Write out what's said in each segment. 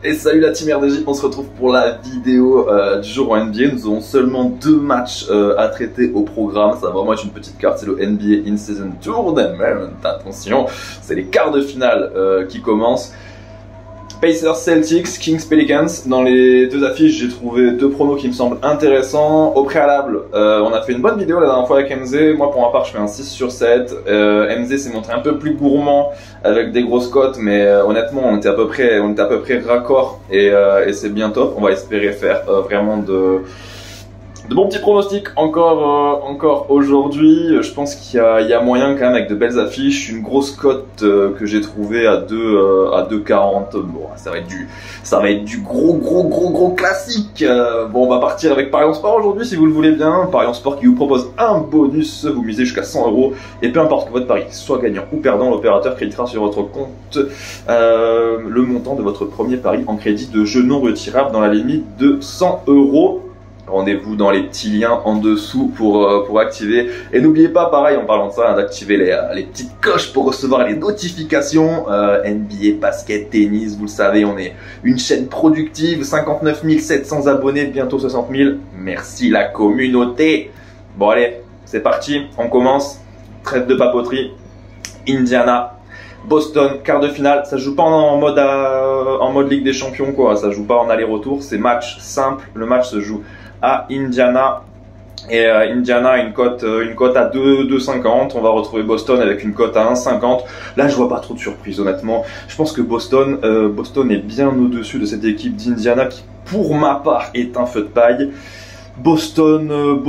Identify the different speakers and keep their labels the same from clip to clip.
Speaker 1: Et salut la team RDJ, on se retrouve pour la vidéo du jour en NBA. Nous avons seulement 2 matchs à traiter au programme. Ça va vraiment être une petite carte, c'est le NBA In-Season Tournament. Attention, c'est les quarts de finale qui commencent. Pacers Celtics, Kings Pelicans. Dans les 2 affiches, j'ai trouvé 2 pronos qui me semblent intéressants. Au préalable, on a fait une bonne vidéo la dernière fois avec MZ. Moi, pour ma part, je fais un 6 sur 7. MZ s'est montré un peu plus gourmand avec des grosses cotes, mais honnêtement, on était à peu près raccord et c'est bien top. On va espérer faire vraiment de bons petits pronostics encore aujourd'hui. Je pense qu'il y a moyen quand même avec de belles affiches. Une grosse cote que j'ai trouvée à 2,40. Bon, ça va être du gros classique. Bon, on va partir avec Parions Sport aujourd'hui si vous le voulez bien. Parions Sport qui vous propose un bonus. Vous misez jusqu'à 100 € et peu importe que votre pari soit gagnant ou perdant, l'opérateur créditera sur votre compte le montant de votre premier pari en crédit de jeu non retirable dans la limite de 100 €. Rendez-vous dans les petits liens en dessous pour activer. Et n'oubliez pas, pareil, en parlant de ça, d'activer les petites cloches pour recevoir les notifications. NBA, basket, tennis, vous le savez, on est une chaîne productive. 59 700 abonnés, bientôt 60 000. Merci la communauté. Bon allez, c'est parti, on commence. Trêve de papoterie. Indiana, Boston, quart de finale. Ça joue pas en mode Ligue des Champions, quoi. Ça joue pas en aller-retour. C'est match simple. Le match se joue à Indiana. Et Indiana a une cote à 2,50. On va retrouver Boston avec une cote à 1,50. Là, je vois pas trop de surprise, honnêtement. Je pense que Boston est bien au-dessus de cette équipe d'Indiana qui, pour ma part, est un feu de paille. Boston,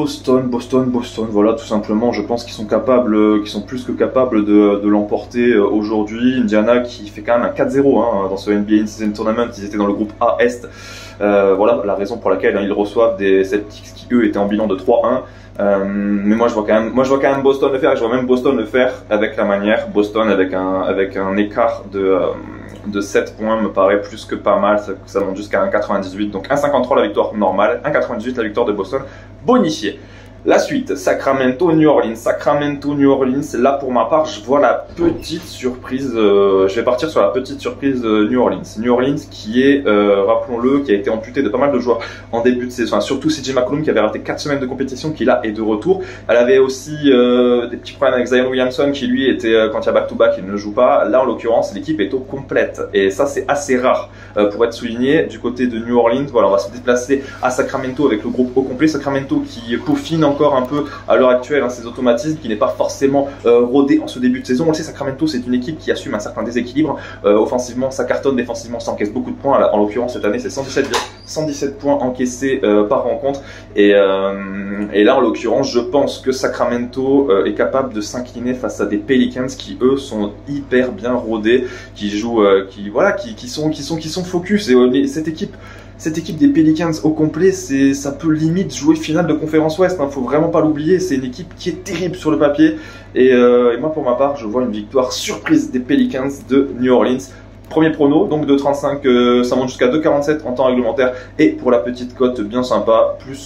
Speaker 1: voilà, tout simplement, je pense qu'ils sont plus que capables de l'emporter aujourd'hui. Indiana qui fait quand même un 4-0 dans ce NBA In-Season Tournament, ils étaient dans le groupe A Est. Voilà la raison pour laquelle ils reçoivent des Celtics qui eux étaient en bilan de 3-1. Mais moi je vois quand même Boston le faire, et je vois même Boston le faire avec la manière. Boston avec un écart de 7 points me paraît plus que pas mal, ça monte jusqu'à 1,98, donc 1,53 la victoire normale, 1,98 la victoire de Boston bonifiée. La suite, Sacramento-New Orleans. Sacramento-New Orleans, là pour ma part, je vois la petite surprise, je vais partir sur la petite surprise New Orleans. New Orleans qui est, rappelons-le, qui a été amputé de pas mal de joueurs en début de saison, surtout CJ McCollum qui avait raté 4 semaines de compétition, qui là est de retour. Elle avait aussi des petits problèmes avec Zion Williamson qui lui était, quand il y a back-to-back, il ne joue pas. Là en l'occurrence, l'équipe est au complète et ça c'est assez rare pour être souligné. Du côté de New Orleans, voilà, on va se déplacer à Sacramento avec le groupe au complet. Sacramento qui peaufine encore un peu à l'heure actuelle ses automatismes, qui n'est pas forcément rodé en ce début de saison. On le sait, Sacramento c'est une équipe qui assume un certain déséquilibre. Offensivement ça cartonne, défensivement ça encaisse beaucoup de points. En l'occurrence cette année c'est 117 points encaissés par rencontre. Et là en l'occurrence je pense que Sacramento est capable de s'incliner face à des Pelicans qui eux sont hyper bien rodés, qui jouent, qui sont focus. Et cette équipe des Pelicans au complet, ça peut limite jouer finale de conférence Ouest, faut vraiment pas l'oublier, c'est une équipe qui est terrible sur le papier, et moi pour ma part je vois une victoire surprise des Pelicans de New Orleans. Premier prono, donc 2,35, ça monte jusqu'à 2,47 en temps réglementaire, et pour la petite cote bien sympa, plus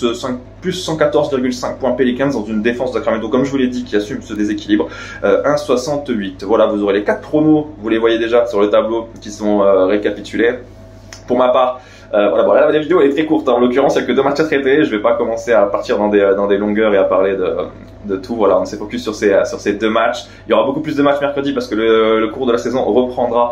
Speaker 1: 114,5 points Pelicans dans une défense de Sacramento, comme je vous l'ai dit, qui assume ce déséquilibre, 1,68. Voilà, vous aurez les 4 pronos, vous les voyez déjà sur le tableau, qui sont récapitulés. Pour ma part, voilà, bon, là la vidéo est très courte, en l'occurrence il n'y a que 2 matchs à traiter, je vais pas commencer à partir dans des longueurs et à parler de tout. Voilà, on s'est focus sur ces 2 matchs. Il y aura beaucoup plus de matchs mercredi parce que le cours de la saison reprendra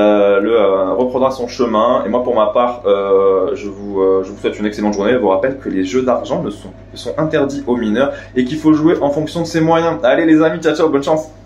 Speaker 1: son chemin, et moi pour ma part je vous souhaite une excellente journée. Je vous rappelle que les jeux d'argent ne sont interdits aux mineurs et qu'il faut jouer en fonction de ses moyens. Allez les amis, ciao ciao, bonne chance.